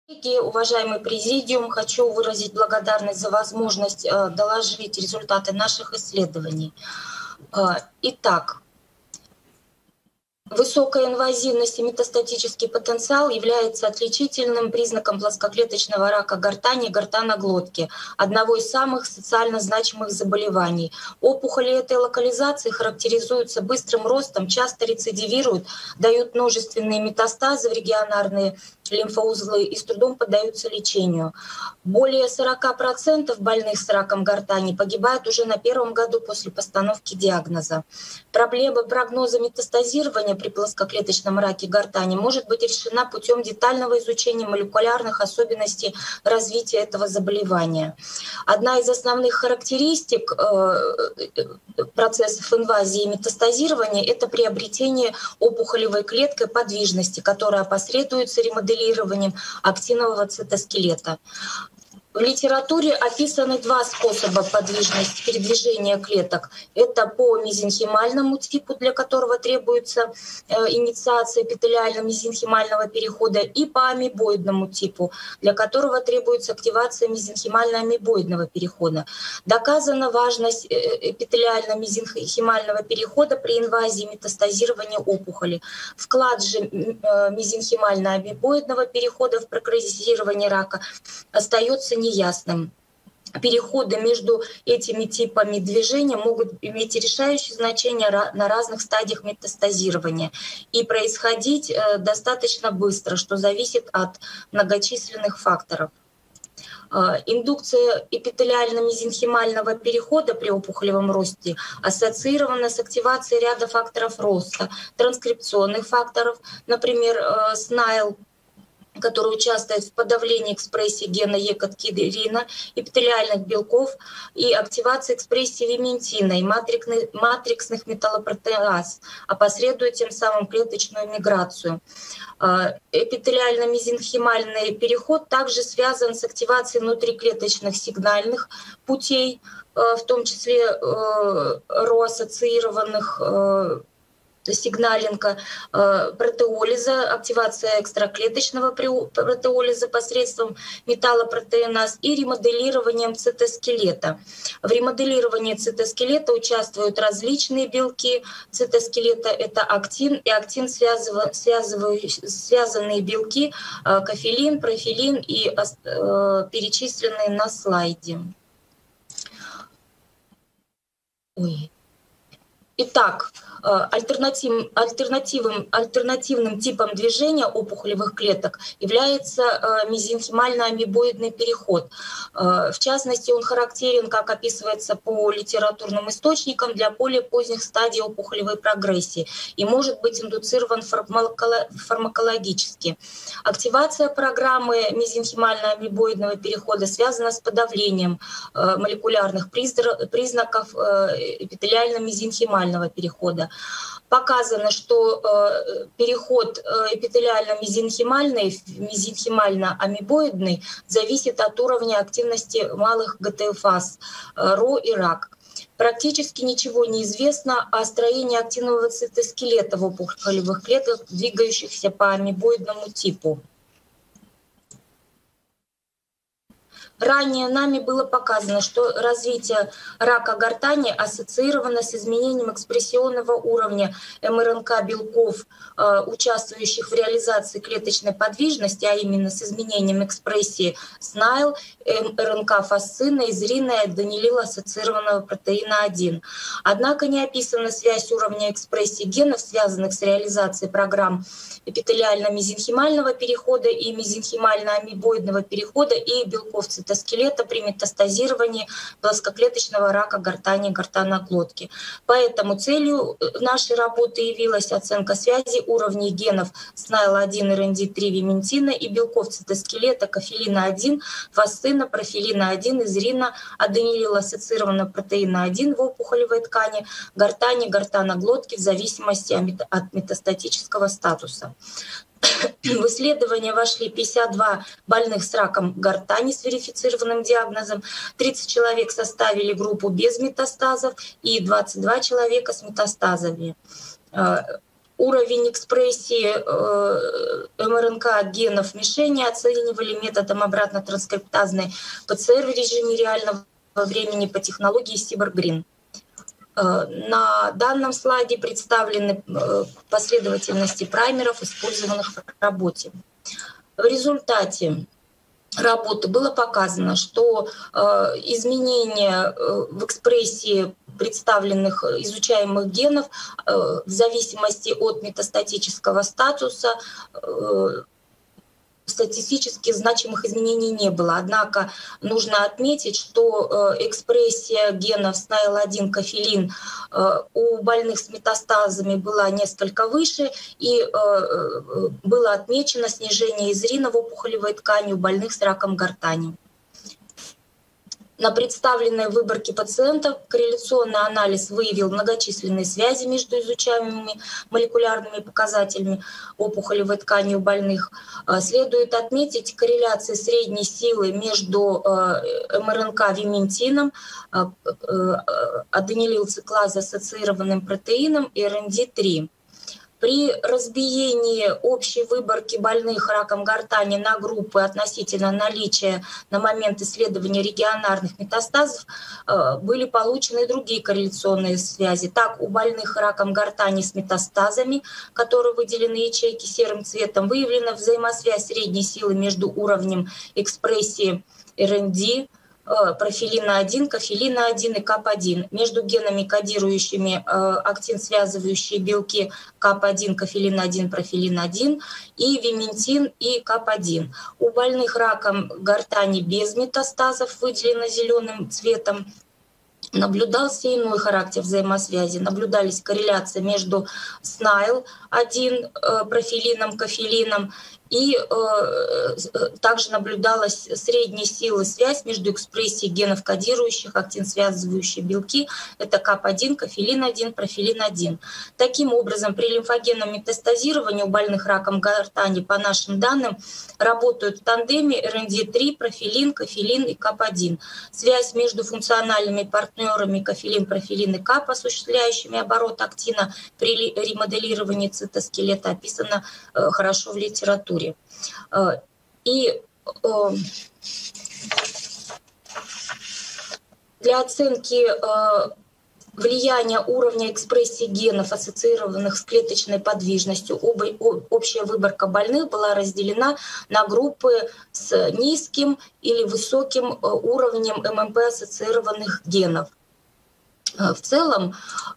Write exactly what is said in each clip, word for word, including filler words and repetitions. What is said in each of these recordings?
Коллеги, уважаемый президиум, хочу выразить благодарность за возможность доложить результаты наших исследований. Итак, высокая инвазивность и метастатический потенциал является отличительным признаком плоскоклеточного рака гортани и гортаноглотки, одного из самых социально значимых заболеваний. Опухоли этой локализации характеризуются быстрым ростом, часто рецидивируют, дают множественные метастазы в регионарные лимфоузлы и с трудом поддаются лечению. Более сорока процентов больных с раком гортани погибают уже на первом году после постановки диагноза. Проблема прогноза метастазирования при плоскоклеточном раке гортани может быть решена путем детального изучения молекулярных особенностей развития этого заболевания. Одна из основных характеристик процессов инвазии и метастазирования — это приобретение опухолевой клеткой подвижности, которая опосредуется ремоделированием актинового цитоскелета. В литературе описаны два способа подвижности передвижения клеток. Это по мезенхимальному типу, для которого требуется инициация эпителиально-мезенхимального перехода, и по амебоидному типу, для которого требуется активация мезенхимально-амебоидного перехода. Доказана важность эпителиально-мезенхимального перехода при инвазии и метастазировании опухоли. Вклад же мезенхимально-амебоидного перехода в прогрессирование рака остается не неясным. Переходы между этими типами движения могут иметь решающее значение на разных стадиях метастазирования и происходить достаточно быстро, что зависит от многочисленных факторов. Индукция эпителиально-мезенхимального перехода при опухолевом росте ассоциирована с активацией ряда факторов роста, транскрипционных факторов, например, СНАИЛ, который участвует в подавлении экспрессии гена Е-каткидерина, эпителиальных белков и активации экспрессии виментина и матриксных металлопротеаз, опосредуя тем самым клеточную миграцию. Эпителиально-мезенхимальный переход также связан с активацией внутриклеточных сигнальных путей, в том числе ро-ассоциированных сигналинга, протеолиза, активация экстраклеточного протеолиза посредством металлопротеиназ и ремоделированием цитоскелета. В ремоделировании цитоскелета участвуют различные белки цитоскелета. Это актин и актин связанные белки, кофелин, профилин и перечисленные на слайде. Ой. Итак, альтернатив, альтернативным, альтернативным типом движения опухолевых клеток является мезенхимально-амебоидный переход. В частности, он характерен, как описывается по литературным источникам, для более поздних стадий опухолевой прогрессии и может быть индуцирован фармакологически. Активация программы мезенхимально-амебоидного перехода связана с подавлением молекулярных признаков эпителиально-мезенхимального перехода. Показано, что э, переход эпителиально-мезенхимальный в мезенхимально-амебоидный зависит от уровня активности малых ГТФАС, э, РО и РАК. Практически ничего не известно о строении актинового цитоскелета в опухолевых клетках, двигающихся по амебоидному типу. Ранее нами было показано, что развитие рака гортани ассоциировано с изменением экспрессионного уровня МРНК белков, участвующих в реализации клеточной подвижности, а именно с изменением экспрессии СНАИЛ, РНК фасцина, изрина и аденилил-ассоциированного протеина один. Однако не описана связь уровня экспрессии генов, связанных с реализацией программ эпителиально-мезенхимального перехода и мезенхимально-амебоидного перехода и белков цитоскелета при метастазировании плоскоклеточного рака гортани и гортаноглотки. Поэтому целью нашей работы явилась оценка связи уровней генов СНАИЛ один, эр эн ди три, виментина и белков цитоскелета кофелина один, фасцина, профилина один, изрина, аденилил-ассоциированного протеина один в опухолевой ткани, гортани, гортаноглотки в зависимости от метастатического статуса. В исследование вошли пятьдесят два больных с раком гортани с верифицированным диагнозом, тридцать человек составили группу без метастазов и двадцать два человека с метастазами. Уровень экспрессии эм эр МРНК генов мишени оценивали методом обратно-транскриптазной ПЦР в режиме реального времени по технологии Сиборг-Грин. На данном слайде представлены последовательности праймеров, использованных в работе. В результате работы было показано, что изменения в экспрессии представленных изучаемых генов в зависимости от метастатического статуса статистически значимых изменений не было. Однако нужно отметить, что экспрессия генов эс эн эл один кофелин у больных с метастазами была несколько выше, и было отмечено снижение изрина в опухолевой ткани у больных с раком гортани. На представленной выборке пациентов корреляционный анализ выявил многочисленные связи между изучаемыми молекулярными показателями опухолевой ткани у больных. Следует отметить корреляции средней силы между МРНК-виментином, аденилилцикла-ассоциированным протеином и эр эн ди три. При разбиении общей выборки больных раком гортани на группы относительно наличия на момент исследования регионарных метастазов были получены другие корреляционные связи. Так, у больных раком гортани с метастазами, которые выделены ячейки серым цветом, выявлена взаимосвязь средней силы между уровнем экспрессии эр эн ди, профилина один, кофелина один и кап один между генами, кодирующими актин-связывающие белки кап один, кофелин один, профилин один и виментин и кап один. У больных раком гортани без метастазов, выделено зеленым цветом, наблюдался иной характер взаимосвязи. Наблюдались корреляции между эс эн эл один, профилином, кофелином, и э, также наблюдалась средняя сила связь между экспрессией генов, кодирующих актин-связывающие белки, это кап один, кофелин один, профилин один. Таким образом, при лимфогенном метастазировании у больных раком гортани, по нашим данным, работают в тандеме эр эн ди три, профилин, кофелин и кап один. Связь между функциональными партнерами кофелин, профилин и кап, осуществляющими оборот актина при ремоделировании цитоскелета, описана э, хорошо в литературе. И для оценки влияния уровня экспрессии генов, ассоциированных с клеточной подвижностью, общая выборка больных была разделена на группы с низким или высоким уровнем эм эм пэ-ассоциированных генов. В целом,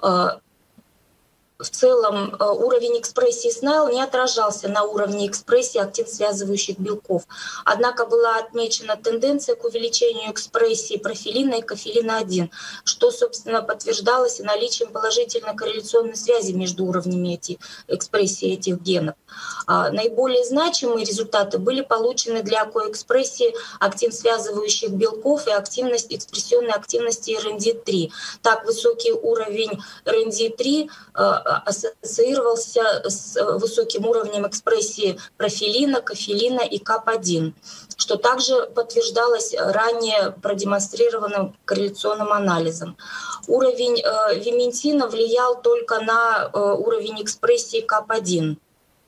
В целом уровень экспрессии эс эн эл не отражался на уровне экспрессии актин-связывающих белков. Однако была отмечена тенденция к увеличению экспрессии профилина и кофелина один, что, собственно, подтверждалось и наличием положительной корреляционной связи между уровнями этих, экспрессии этих генов. Наиболее значимые результаты были получены для коэкспрессии актин-связывающих белков и активность, экспрессионной активности эр эн ди три. Так, высокий уровень эр эн ди три ассоциировался с высоким уровнем экспрессии профилина, кофелина и кап один, что также подтверждалось ранее продемонстрированным корреляционным анализом. Уровень виментина влиял только на уровень экспрессии кап один.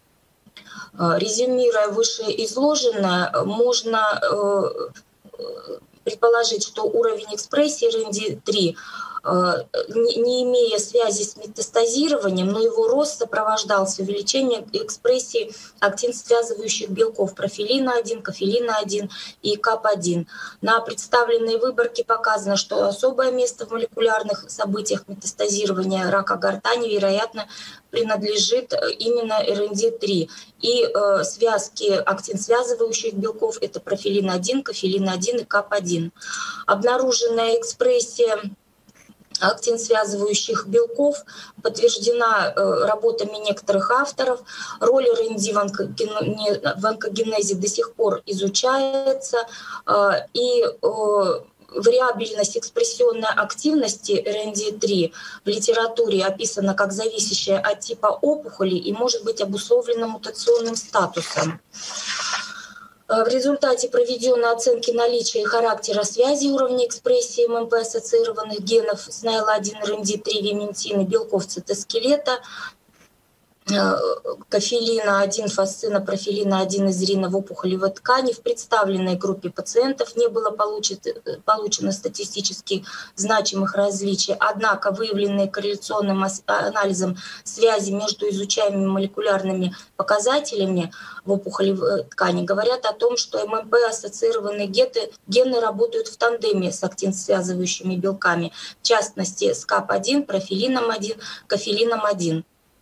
Резюмируя вышеизложенное, можно предположить, что уровень экспрессии эр эн ди три, не имея связи с метастазированием, но его рост сопровождался увеличением экспрессии актин-связывающих белков профилина один, кофелина один и кап один. На представленной выборке показано, что особое место в молекулярных событиях метастазирования рака гортани, вероятно, принадлежит именно эр эн ди три. И э, связки актин-связывающих белков — это профилин один, кофелин один и кап один. Обнаруженная экспрессия актин-связывающих белков подтверждена э, работами некоторых авторов. Роль эр эн ди в, онкоген... в онкогенезе до сих пор изучается, э, и э, вариабельность экспрессионной активности эр эн ди три в литературе описана как зависящая от типа опухоли и может быть обусловлена мутационным статусом. В результате проведенной оценки наличия и характера связи уровня экспрессии эм эм пэ-ассоциированных генов эс эн эл один, эр эн ди три, виментин и белков цитоскелета кофелина один, фасцина профилина один из рина в опухолевой ткани. В представленной группе пациентов не было получено, получено статистически значимых различий, однако выявленные корреляционным анализом связи между изучаемыми молекулярными показателями в опухолевой ткани говорят о том, что ММП-ассоциированные гены, гены работают в тандеме с актин-связывающими белками, в частности с кап один, профилином один, кофелином один.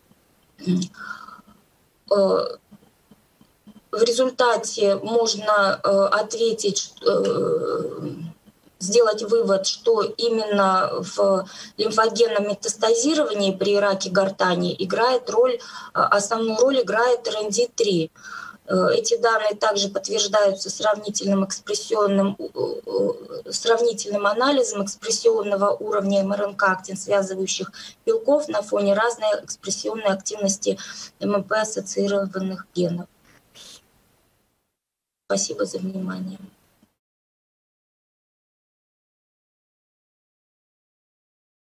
В результате можно ответить, сделать вывод, что именно в лимфогенном метастазировании при раке гортани играет роль, основную роль играет эр эн ди три. Эти данные также подтверждаются сравнительным, экспрессионным, сравнительным анализом экспрессионного уровня эм эр эн ка актин-связывающих белков на фоне разной экспрессионной активности эм эм пэ-ассоциированных генов. Спасибо за внимание.